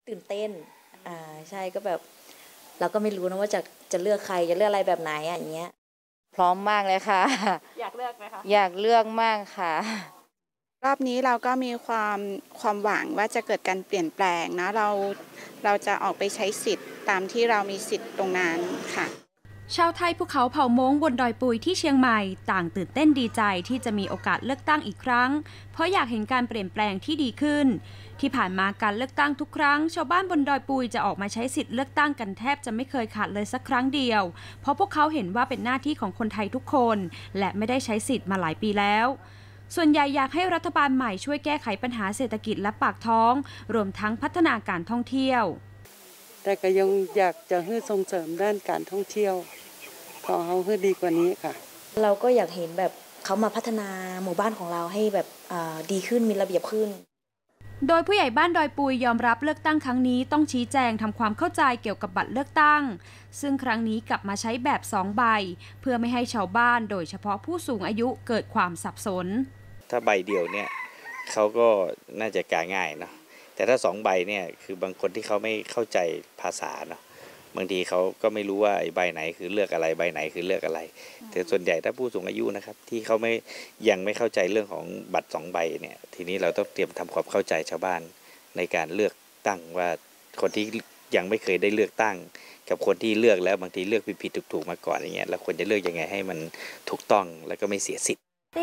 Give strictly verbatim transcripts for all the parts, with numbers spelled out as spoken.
ตื่นเต้นอ่าใช่ก็แบบเราก็ไม่รู้นะว่าจะจะเลือกใครจะเลือกอะไรแบบไหนอย่างเงี้ยพร้อมมากเลยค่ะอยากเลือกไหมคะอยากเลือกมากค่ะรอบนี้เราก็มีความความหวังว่าจะเกิดการเปลี่ยนแปลงนะเราเราจะออกไปใช้สิทธิ์ตามที่เรามีสิทธิ์ตรงนั้นค่ะชาวไทยภูเขาเผ่ามงบนดอยปุยที่เชียงใหม่ต่างตื่นเต้นดีใจที่จะมีโอกาสเลือกตั้งอีกครั้งเพราะอยากเห็นการเปลี่ยนแปลงที่ดีขึ้นที่ผ่านมาการเลือกตั้งทุกครั้งชาวบ้านบนดอยปุยจะออกมาใช้สิทธิ์เลือกตั้งกันแทบจะไม่เคยขาดเลยสักครั้งเดียวเพราะพวกเขาเห็นว่าเป็นหน้าที่ของคนไทยทุกคนและไม่ได้ใช้สิทธิ์มาหลายปีแล้วส่วนใหญ่อยากให้รัฐบาลใหม่ช่วยแก้ไขปัญหาเศรษฐกิจและปากท้องรวมทั้งพัฒนาการท่องเที่ยวแต่ก็ยังอยากจะให้ส่งเสริมด้านการท่องเที่ยวของเขาให้ดีกว่านี้ค่ะเราก็อยากเห็นแบบเขามาพัฒนาหมู่บ้านของเราให้แบบดีขึ้นมีระเบียบขึ้นโดยผู้ใหญ่บ้านดอยปุยยอมรับเลือกตั้งครั้งนี้ต้องชี้แจงทำความเข้าใจเกี่ยวกับบัตรเลือกตั้งซึ่งครั้งนี้กลับมาใช้แบบสองใบเพื่อไม่ให้ชาวบ้านโดยเฉพาะผู้สูงอายุเกิดความสับสนถ้าใบเดียวเนี่ยเขาก็น่าจะกาง่ายเนาะแต่ถ้าสองใบเนี่ยคือบางคนที่เขาไม่เข้าใจภาษาเนาะบางทีเขาก็ไม่รู้ว่าไอ้ใบไหนคือเลือกอะไรใบไหนคือเลือกอะไรแต่ส่วนใหญ่ถ้าผู้สูงอายุนะครับที่เขาไม่ยังไม่เข้าใจเรื่องของบัตรสองใบเนี่ยทีนี้เราต้องเตรียมทำความเข้าใจชาวบ้านในการเลือกตั้งว่าคนที่ยังไม่เคยได้เลือกตั้งกับคนที่เลือกแล้วบางทีเลือกผิดๆถูกๆมาก่อนอย่างเงี้ยเราควรจะเลือกยังไงให้มันถูกต้องแล้วก็ไม่เสียสิทธิ์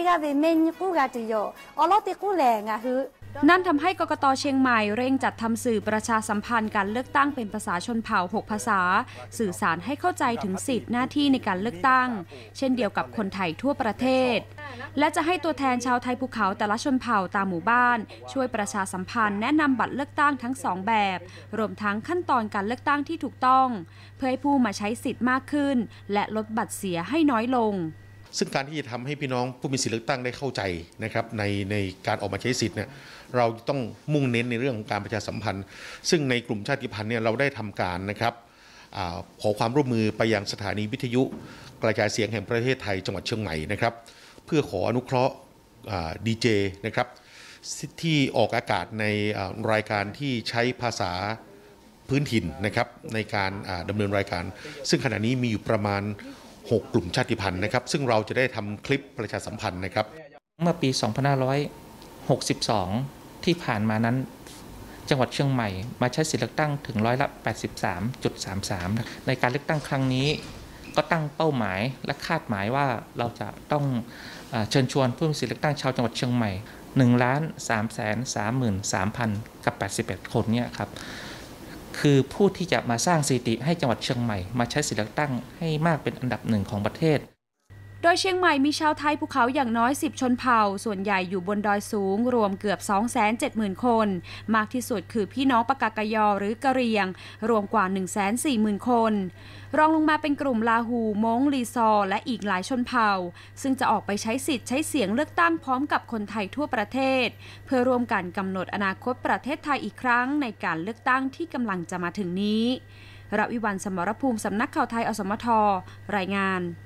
นั่นทำให้กกต.เชียงใหม่เร่งจัดทำสื่อประชาสัมพันธ์การเลือกตั้งเป็นภาษาชนเผ่าหกภาษาสื่อสารให้เข้าใจถึงสิทธิหน้าที่ในการเลือกตั้งเช่นเดียวกับคนไทยทั่วประเทศและจะให้ตัวแทนชาวไทยภูเขาแต่ละชนเผ่าตามหมู่บ้านช่วยประชาสัมพันธ์แนะนำบัตรเลือกตั้งทั้งสองแบบรวมทั้งขั้นตอนการเลือกตั้งที่ถูกต้องเพื่อให้ผู้มาใช้สิทธิ์มากขึ้นและลดบัตรเสียให้น้อยลงซึ่งการที่จะทำให้พี่น้องผู้มีสิทธิเลือกตั้งได้เข้าใจนะครับในในการออกมาใช้สิทธิ์เนี่ยเราต้องมุ่งเน้นในเรื่องของการประชาสัมพันธ์ซึ่งในกลุ่มชาติพันธุ์เนี่ยเราได้ทำการนะครับขอความร่วมมือไปยังสถานีวิทยุกระจายเสียงแห่งประเทศไทยจังหวัดเชียงใหม่นะครับเพื่อขออนุเคราะห์ดีเจนะครับที่ออกอากาศในรายการที่ใช้ภาษาพื้นถิ่นนะครับในการดำเนินรายการซึ่งขณะนี้มีอยู่ประมาณหกกลุ่มชาติพันธุ์นะครับซึ่งเราจะได้ทำคลิปประชาสัมพันธ์นะครับเมื่อปีสองพันห้าร้อยหกสิบสองที่ผ่านมานั้นจังหวัดเชียงใหม่มาใช้สิทธิเลือกตั้งถึงร้อยละ แปดสิบสามจุดสามสาม ในการเลือกตั้งครั้งนี้ก็ตั้งเป้าหมายและคาดหมายว่าเราจะต้องเชิญชวนผู้มีสิทธิเลือกตั้งชาวจังหวัดเชียงใหม่ หนึ่งล้านสามแสนสามหมื่นสามพัน กับแปดสิบเอ็ดคนเนี่ยครับคือผู้ที่จะมาสร้างสถิติให้จังหวัดเชียงใหม่มาใช้สิทธิเลือกตั้งให้มากเป็นอันดับหนึ่งของประเทศโดยเชียงใหม่มีชาวไทยภูเขาอย่างน้อยสิบชนเผ่าส่วนใหญ่อยู่บนดอยสูงรวมเกือบ สองแสนเจ็ดหมื่น คนมากที่สุดคือพี่น้องปากากยอหรือกะเหรี่ยงรวมกว่า หนึ่งแสนสี่หมื่น คนรองลงมาเป็นกลุ่มลาหูมงลีซอและอีกหลายชนเผ่าซึ่งจะออกไปใช้สิทธิ์ใช้เสียงเลือกตั้งพร้อมกับคนไทยทั่วประเทศเพื่อร่วมกันกำหนดอนาคตประเทศไทยอีกครั้งในการเลือกตั้งที่กำลังจะมาถึงนี้รวิวรรณ สมรภูมิสำนักข่าวไทยอสมทรายงาน